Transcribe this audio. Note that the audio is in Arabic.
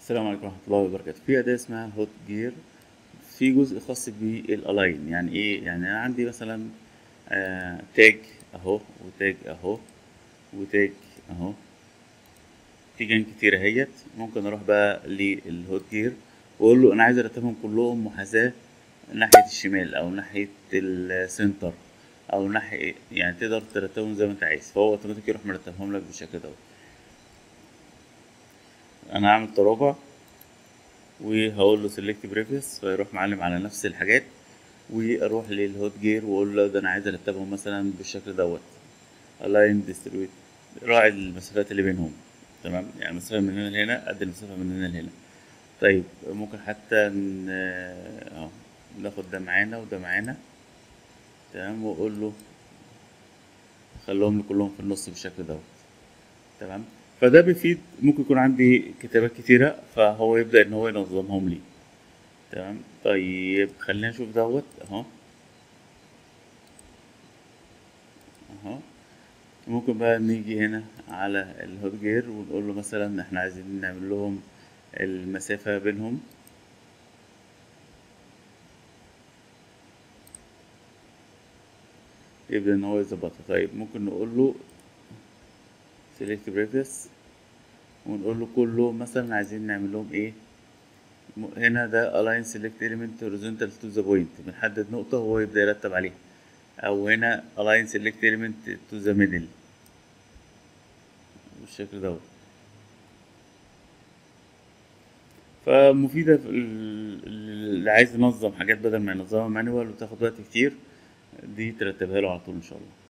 السلام عليكم ورحمة الله وبركاته. في أداة اسمها هوت جير، في جزء خاص بالألاين. يعني إيه؟ يعني أنا عندي مثلا تاج أهو، وتاج أهو، وتاج أهو، تيجان كتير أهيت. ممكن أروح بقى للهوت جير وأقول له أنا عايز أرتبهم كلهم محاذاة ناحية الشمال أو ناحية السنتر أو ناحية، يعني تقدر ترتبهم زي ما أنت عايز، فهو أوتوماتيك يروح مرتبهم لك بالشكل دوت. أنا هعمل تراجع وهقول له سيلكت بريفيوس، فيروح معلم على نفس الحاجات، واروح للهوت جير واقول له ده انا عايز ارتبهم مثلا بالشكل دوت. الاين ديستريبيوت، راعي المسافات اللي بينهم. تمام، يعني المسافه من هنا لهنا قد المسافه من هنا لهنا. طيب ممكن حتى ناخد ده معانا وده معانا. تمام، واقول له خليهم لي كلهم في النص بالشكل دوت. تمام، فده بيفيد. ممكن يكون عندي كتابات كتيرة فهو يبدأ ان هو ينظمهم لي. تمام، طيب خلينا نشوف دوت اهو. اهو، ممكن بقى نيجي هنا على الهوت جير ونقول له مثلا احنا عايزين نعمل لهم المسافة بينهم. يبدأ ان هو يظبطها. طيب ممكن نقول له select previous ونقول له كله مثلا عايزين نعمل لهم ايه. هنا ده align select element horizontal to the point، بنحدد نقطة وهو يبدأ يرتب عليها. او هنا align select element to the middle بالشكل دوت. فمفيدة في اللي عايز ينظم حاجات بدل ما ينظمها مانوال وتاخد وقت كتير، دي ترتبها له على طول ان شاء الله.